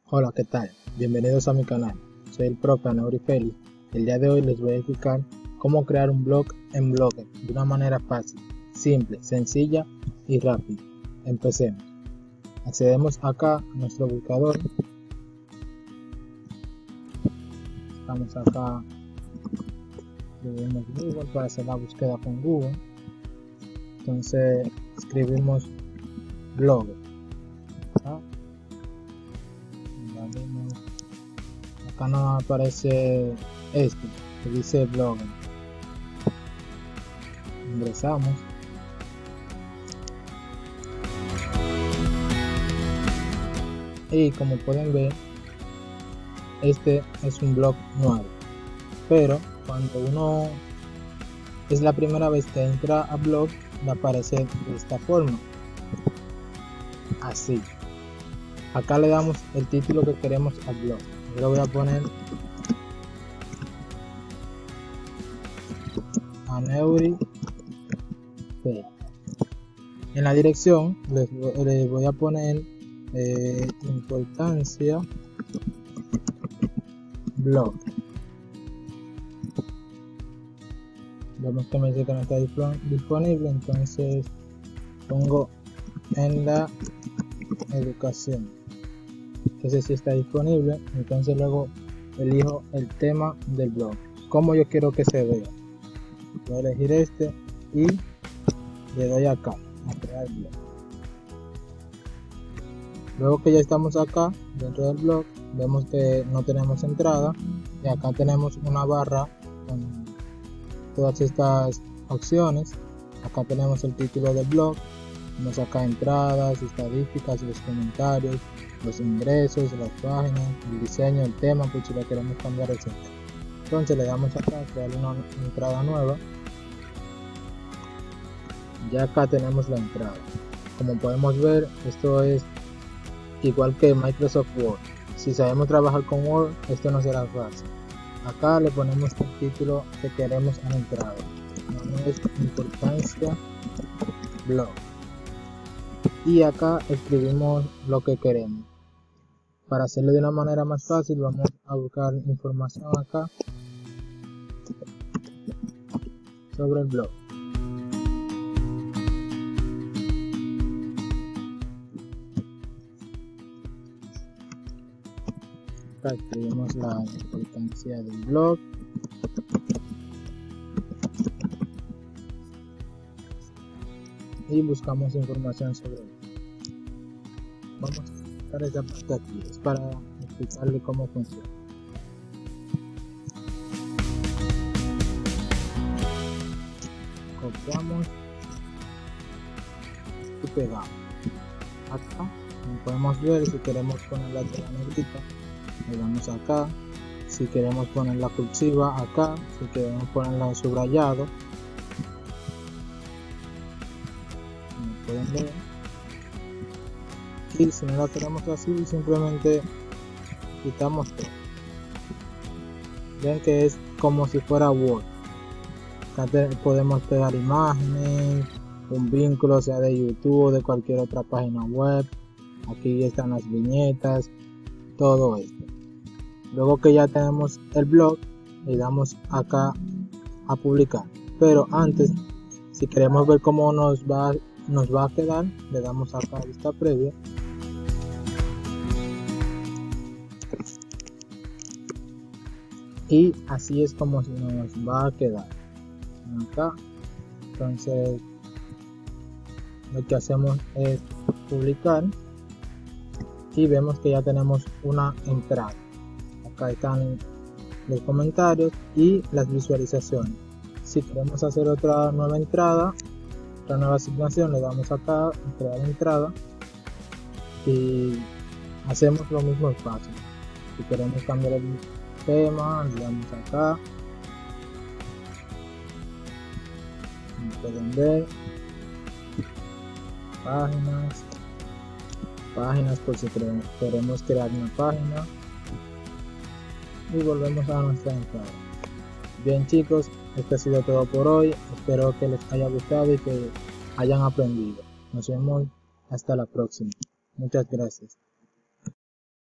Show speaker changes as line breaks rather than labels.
Hola, ¿qué tal? Bienvenidos a mi canal. Soy el profe Anauri Félix. El día de hoy les voy a explicar cómo crear un blog en Blogger de una manera fácil, simple, sencilla y rápida. Empecemos. Accedemos acá a nuestro buscador. Estamos acá, escribimos Google para hacer la búsqueda con Google. Entonces escribimos Blogger. Acá nos aparece este que dice Blogger. Ingresamos. Y como pueden ver, este es un blog nuevo, pero cuando uno es la primera vez que entra a blog, le aparece de esta forma, así. Acá le damos el título que queremos al blog. Yo le voy a poner Anauri Félix. En la dirección les voy a poner importancia blog. Vemos que me dice que no está disponible, entonces pongo en la educación. Ese sí está disponible, entonces luego elijo el tema del blog, como yo quiero que se vea. Voy a elegir este y le doy acá a crear blog. Luego que ya estamos acá dentro del blog, vemos que no tenemos entrada y acá tenemos una barra con todas estas opciones. Acá tenemos el título del blog, vemos acá entradas, estadísticas, los comentarios, los ingresos, las páginas, el diseño, el tema, pues si lo queremos cambiar, etc. Entonces le damos acá a crear una entrada nueva. Ya acá tenemos la entrada. Como podemos ver, esto es igual que Microsoft Word. Si sabemos trabajar con Word, esto no será fácil. Acá le ponemos el título que queremos en la entrada. Es importancia blog. Y acá escribimos lo que queremos. Para hacerlo de una manera más fácil, vamos a buscar información acá sobre el blog. Acá escribimos la importancia del blog. Y buscamos información sobre él. Vamos a quitar esta parte aquí, es para explicarle cómo funciona. Copiamos y pegamos. Acá, como podemos ver, si queremos poner la tela negrita, le damos acá. Si queremos poner la cursiva, acá. Si queremos ponerla en subrayado, como pueden ver. Y si no la queremos así, simplemente quitamos todo. Ven que es como si fuera Word. Acá podemos pegar imágenes, un vínculo, sea de YouTube o de cualquier otra página web. Aquí están las viñetas, todo esto. Luego que ya tenemos el blog, le damos acá a publicar. Pero antes, si queremos ver cómo nos va a quedar, le damos acá a vista previa. Y así es como nos va a quedar acá. Entonces lo que hacemos es publicar y vemos que ya tenemos una entrada. Acá están los comentarios y las visualizaciones. Si queremos hacer otra nueva entrada, otra nueva asignación, le damos acá a crear entrada y hacemos lo mismo fácil. Si queremos cambiar el tema, le damos acá. Como pueden ver, páginas por si queremos crear una página, y volvemos a nuestra entrada. Bien chicos, esto ha sido todo por hoy. Espero que les haya gustado y que hayan aprendido. Nos vemos hasta la próxima. Muchas gracias.